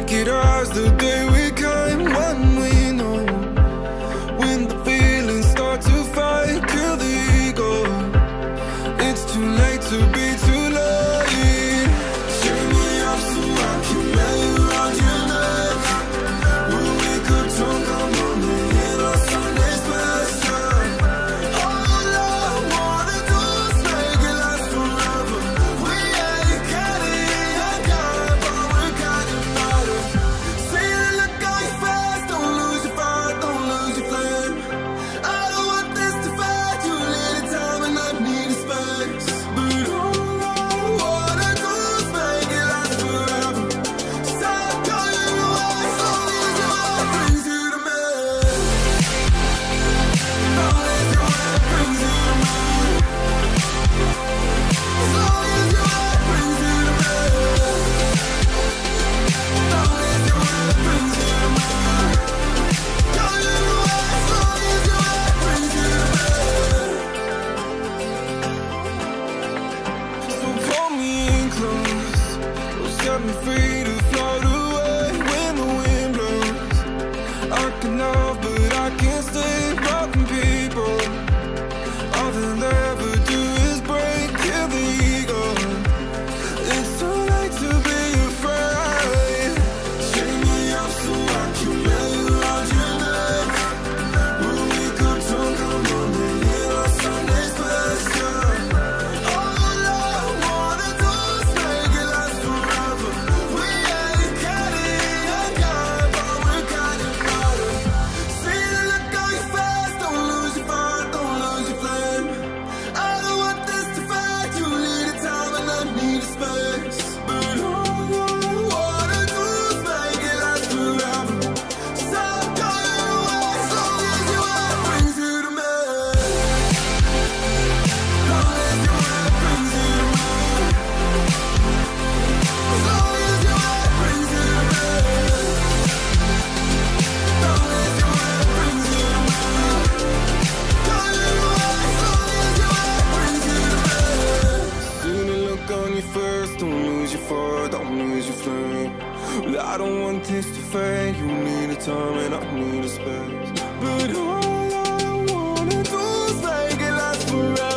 make it ours the day we came. When we know, when the feelings start to fight, kill the ego. It's too late to be too late. Cheer me up so I can lay around your neck. We'll wake up drunk on Monday in our Sunday's best time. All I wanna do is make it last forever. We ain't getting a guy, but we're kinda better. See the look on your face, don't lose your fire, don't lose your flame. I don't want this to fade, you need a time and I need a space. But all I wanna do is make it last forever. Stop going away, as long as your heart brings you to me. As long as your heart brings you to me. As long as your heart brings you to me. As long as your heart brings you to me. Going away, as long as your heart brings you to me. So pull me in close, or set me free to float away when the wind blows. I can love, but I can't stay. Broken people, all they'll ever do is break, kill the ego. It's too late to be afraid. Chain me up so I can lay around your neck. We'll wake up drunk on Monday in our Sunday's best time. All I wanna do is make it last forever. We ain't getting a guy, but we're kinda better. See the look on your face, don't lose your fire, don't lose your flame. I don't want this to fade, you need a time and I need a space. But all I wanna do is make it last forever. Stop going away, as long as your heart brings you to me. As long as your heart brings you to me. As long as your heart brings you to me. As long as your heart brings you to me. Going away, as long as your heart brings you to me. See the look on your face, don't lose your fire, don't lose your flame. Well, I don't want this to fade, you need a time and I need a space. But all I wanna do is make it last forever.